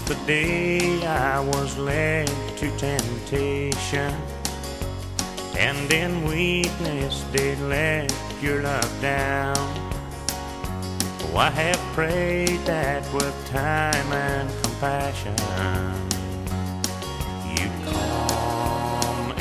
the day I was led to temptation, and in weakness did let your love down. Oh, I have prayed that with time and compassion you'd come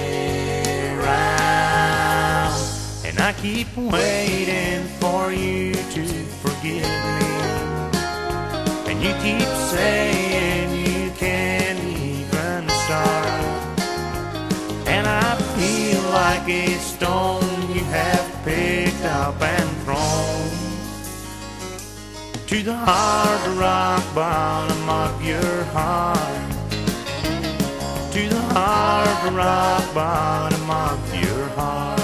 around. And I keep waiting for you to forgive me, and you keep saying you can't even start. And I feel like a stone you have picked up and thrown to the hard rock bottom of your heart, to the hard rock bottom of your heart.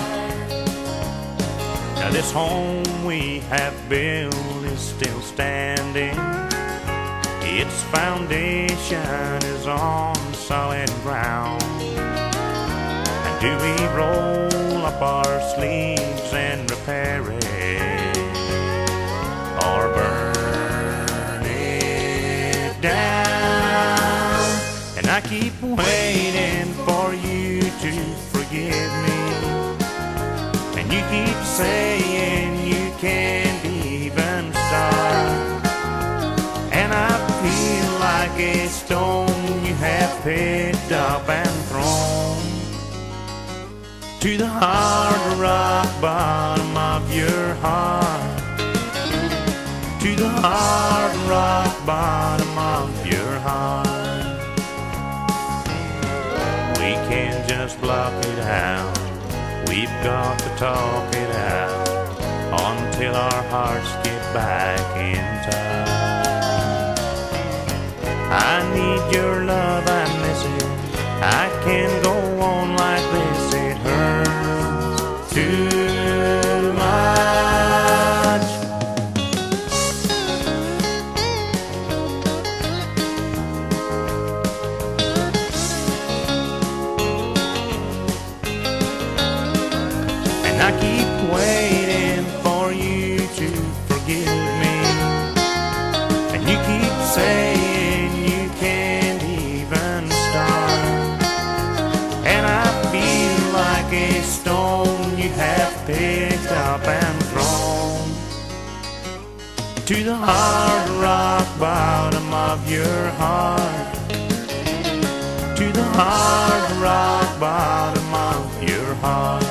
Now this home we have built is still standing. Its foundation is on solid ground. And do we roll up our sleeves and repair it, or burn it down? And I keep waiting for you to forgive me, and you keep saying you can't even start. And I feel like a stone you have picked up and thrown to the hard rock bottom of your heart, to the hard rock bottom of your heart. We can't just block it out, we've got to talk it out until our hearts get back in touch. I need your love, I miss it, I can't go on like this, it hurts too much. And I keep waiting for you to forgive me, and you keep saying you can't even start. And I feel like a stone you have picked up and thrown to the hard rock bottom of your heart, to the hard rock bottom of your heart,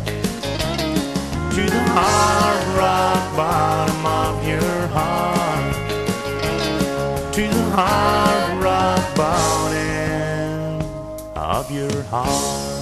to the hard rock bottom of your heart, to the hard rock bottom of your heart.